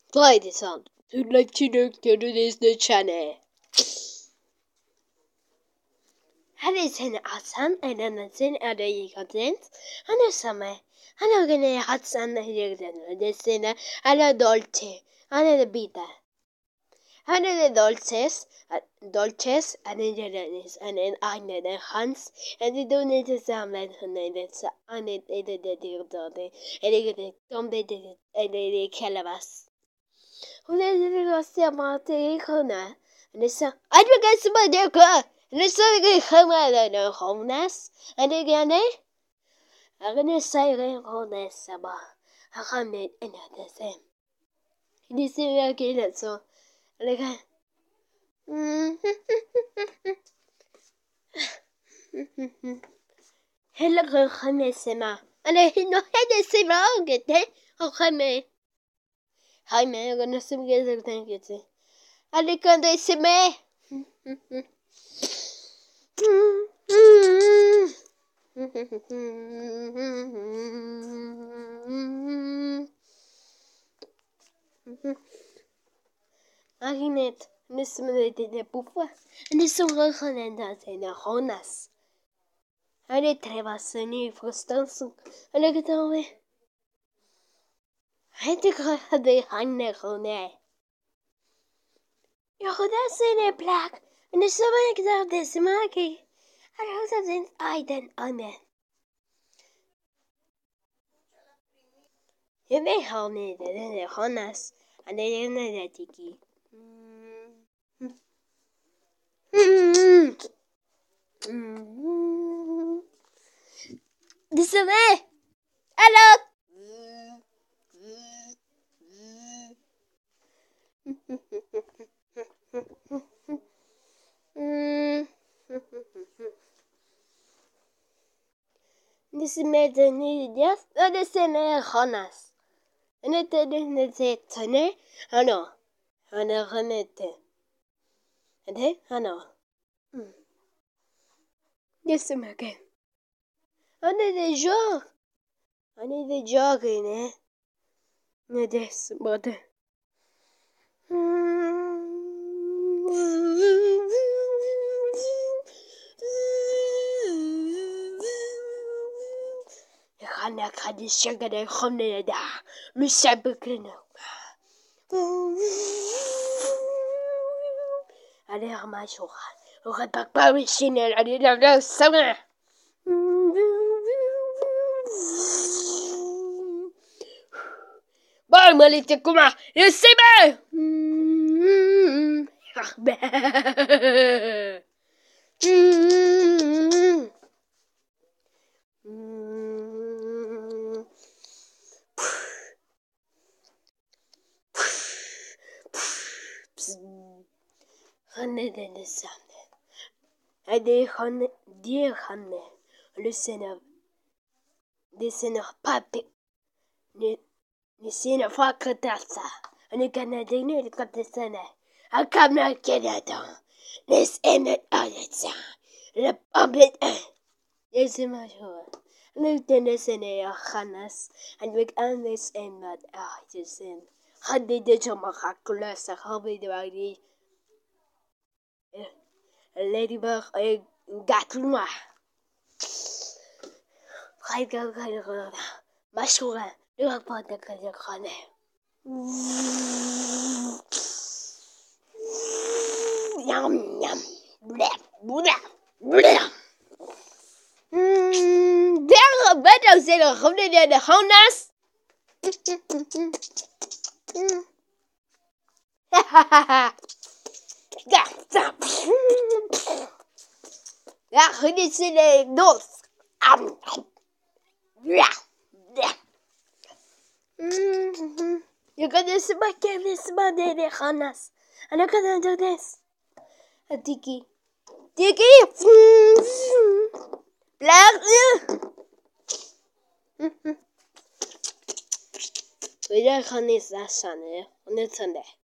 Play the sound. You'd like to look to the Disney Channel. Här är sen Hassan, en sen är det Jekatens. Han är samma. Han har en Hassan i det sen alla Dolce. Han är det bita. Han är det Dolces, han är det han är Agne den Hans. Han är då inte samma han är det så han är det det är det kallas. Hon är det samma till henne. Han sa, "I don't get some there go." And so we come out of homeless. And again, I'm gonna say homeless about how come it in the same. This is again so like hello Hamesema. And I know had a similar get it. Oh Hame. Hi man, I'm gonna see you thank you. I think they see me. Agnet, nismede de buffa, nisongelenda zijn honas. Hij trevas nu verstansen, en ik het alweer. Hij de de hanne gone. Ja, dat zijn een plek, en de zomer ik daar deze maken. Hij houdt dat in eiden amen. Je weet al niet, de honas, en de tiki. This is me. Hello. This is me. The new yes. That is in a Jonas. And it didn't say Tony. I know. I know. And hey, I know. This is me again. I need a jog. I need a jog in it. This, but. أنا قاعد أشغل الخمر ده مسابقنا. عليها ما شوخ وقد بقى السنة علينا السمع. مالتكم السمع. Hanne den samne. Ade hanne die hanne. Lyssna. Lyssna papi. Ni sina fakatasa. Ani kana dine katsana. Akamna kenada. This emet aletsa. La pambit. Yes ma show. Lieutenant Sene Hanas and we can this in that just in. Had they did some miraculous hobby the idea. Ladybug got moi. Mashura, you have put the color. Yum yum. Bleh, bleh, bleh. There are better than a hundred and a honest. Ja, dit is een doos. Je kan dus maken met de ganas. En dan kan je doen dit. Een tiki. Tiki. Blijf nu. We gaan niet staan, hè? On est Sunday.